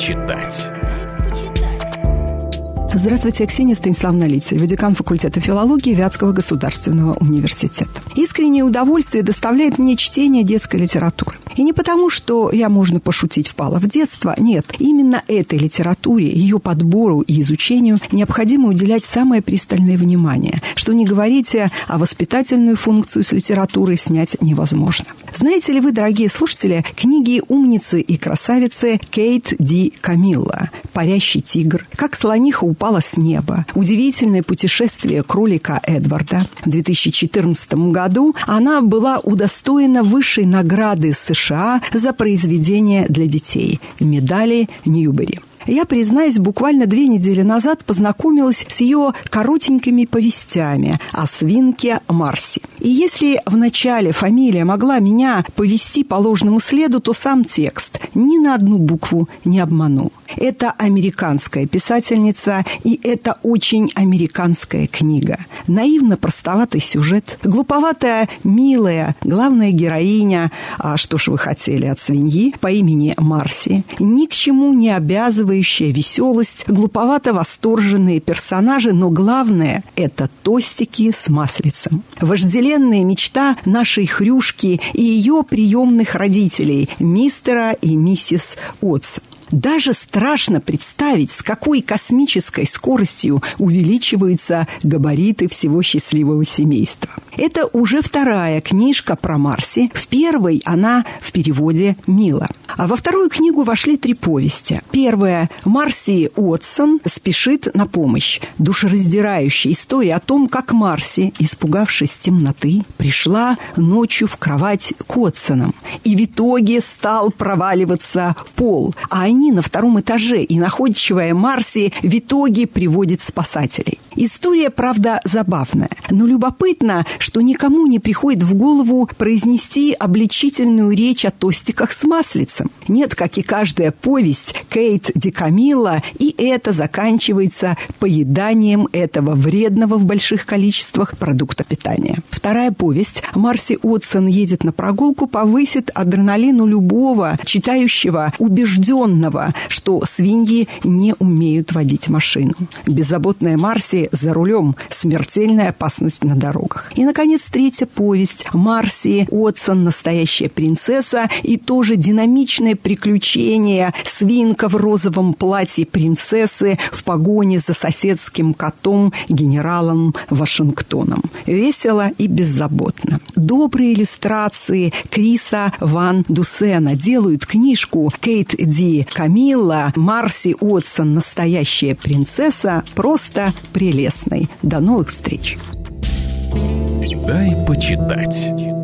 почитать. Здравствуйте, я Ксения Станиславовна Лицарева, декан факультета филологии Вятского государственного университета. Искреннее удовольствие доставляет мне чтение детской литературы. И не потому, что я, можно пошутить, впала в детство. Нет, именно этой литературе, ее подбору и изучению необходимо уделять самое пристальное внимание. Что не говорите, а воспитательную функцию с литературы снять невозможно. Знаете ли вы, дорогие слушатели, книги умницы и красавицы Кейт Ди Камилла «Парящий тигр», «Как слониха упала с неба», «Удивительное путешествие кролика Эдварда». В 2014 году она была удостоена высшей награды США за произведение для детей – медали Ньюбери. Я, признаюсь, буквально 2 недели назад познакомилась с ее коротенькими повестями о свинке Марси. И если вначале фамилия могла меня повести по ложному следу, то сам текст ни на одну букву не обманул. Это американская писательница, и это очень американская книга. Наивно-простоватый сюжет, глуповатая, милая главная героиня, а что ж вы хотели от свиньи, по имени Марси, ни к чему не обязывающая веселость, глуповато-восторженные персонажи, но главное – это тостики с маслицем. Вожделенная мечта нашей Хрюшки и ее приемных родителей, мистера и миссис Уотсон. Даже страшно представить, с какой космической скоростью увеличиваются габариты всего счастливого семейства. Это уже 2-я книжка про Марси. В 1-й она в переводе «Мила». А во 2-ю книгу вошли 3 повести. 1-я – Марси Уотсон спешит на помощь. Душераздирающая история о том, как Марси, испугавшись темноты, пришла ночью в кровать к Уотсонам. И в итоге стал проваливаться пол. А они на 2-м этаже, и находчивая Марси в итоге приводит спасателей. История, правда, забавная, но любопытно, что никому не приходит в голову произнести обличительную речь о тостиках с маслицем. Нет, как и каждая повесть Кейт Ди Камилла, и это заканчивается поеданием этого вредного в больших количествах продукта питания. 2-я повесть Марси Уотсон едет на прогулку повысит адреналин у любого читающего, убежденного, что свиньи не умеют водить машину. Беззаботная Марси за рулем, смертельная опасность на дорогах. И, наконец, 3-я повесть Марси Уотсон «Настоящая принцесса» и тоже динамичное приключение свинка в розовом платье принцессы в погоне за соседским котом генералом Вашингтоном. Весело и беззаботно. Добрые иллюстрации Криса Ван Дусена делают книжку Кейт Ди Камилла «Марси Уотсон. Настоящая принцесса» просто прелестной. До новых встреч. Дай почитать.